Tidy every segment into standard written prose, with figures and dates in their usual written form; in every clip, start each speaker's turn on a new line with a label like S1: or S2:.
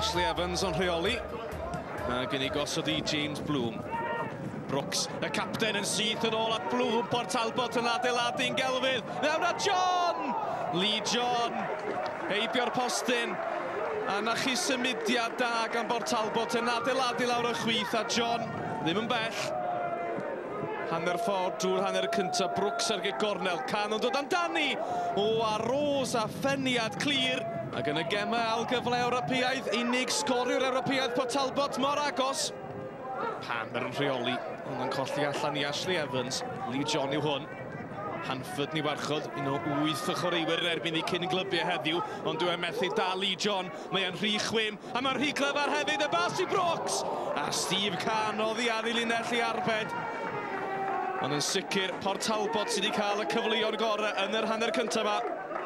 S1: Ashley Evans o'n rheoli. Ac yn ei gosod i James Bloom. Brooks, y capten yn syth yn ôl at Bloom. Port Talbot yn adeiladu'n gelfydd. Mewn at John! Lee John. Heibio'r postyn. A na chi symudiad da gan Port Talbot yn adeiladu lawr y chwith. A John ddim yn bell. Hanner ffordd drwy'r hanner cyntaf. Brooks ar gyd gornel. Can yn dod amdani. O, a Rose a ffeniad clir. Ac yn y gema al gyfle Ewropeaidd, unig sgoriwr Ewropeaidd Port Talbot mor agos. Palmer yn rheoli, ond yn colli allan i Ashley Evans. Lee John yw hwn. Hanford ni warchod, un o 8 chwaraewyr yn erbyn i cyn glybiau heddiw, ond dwi'n methu da Lee John. Mae'n rhy chwym, a mae'n rhy glyfar hefyd, y bas i Brooks. A Steve Can oddi ar ei linell i arbed. Ond yn sicr, Port Talbot sydd wedi cael y cyfleoedd gorau yn yr hanner cyntaf yma.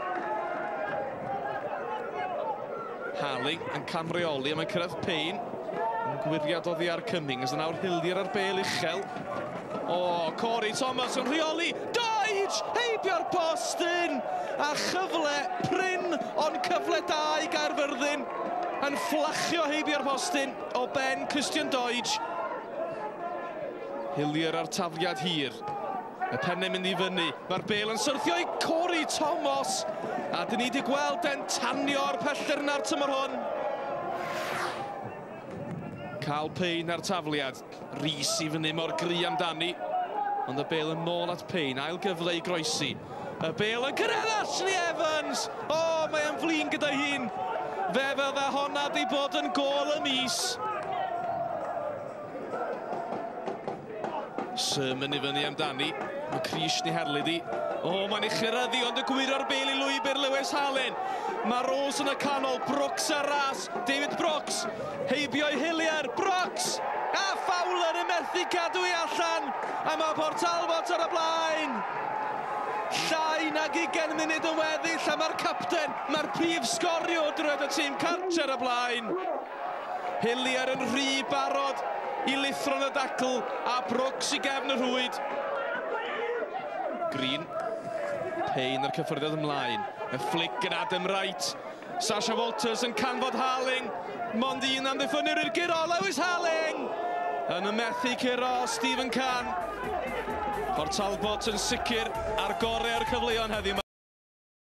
S1: Hali yn camreoli a mae'n cyrraedd Payne. Yn gwiriad oddi ar Cummings yn awr Hillier ar bel uchel. O, Corey Thomas yn rheoli. Doige! Heibio'r postyn! A chyfle prin ond cyfle da i Gaerfyrddin. Yn fflachio heibio'r postyn o ben Christian Doige. Hillier ar tafliad hir. Y pennau mynd i fyny. Mae'r bel yn syrthio i Corey Thomas. A dyn ni wedi gweld e'n tanio'r pellter na'r tymor hwn. Cael Payne ar tafliad. Rhys i fyny mor gry amdani. Ond y bel yn nôl at Payne. Ail gyfle i groesi. Y bel yn cyrraedd Ashley Evans. O, mae'n flin gyda hun. Fe fydde honna di bod yn gol y mis. Sermon i fyny amdani. Mae Cris ni herlyd i. O, mae'n ei chyrraeddi, ond y gwir o'r bel i lwybr Lewis Hallen. Mae Rose yn y canol, Brooks ar ras. David Brooks, heibio i Hillier. Brooks! A Fowler yn methu cadw i allan. A mae Port Talbot ar y blaen. Llai nag 20 munud yn weddill, a mae'r capten, mae'r prif sgoriwr drwy'r tîm cartre ar y blaen. Hillier yn rhy barod i lithron y dacl, a Brooks i gefn y rhwyd. Green. Payne ar cyffyrddiad ymlaen. Y flic yn Adam Wright. Sasha Walters yn canfod Halling. Mond un am ddiffynnu'r i'r giro. Lewis Halling! Yn y methu curo Stephen Can. Port Talbot yn sicr ar gorau'r cyfleoedd heddiw.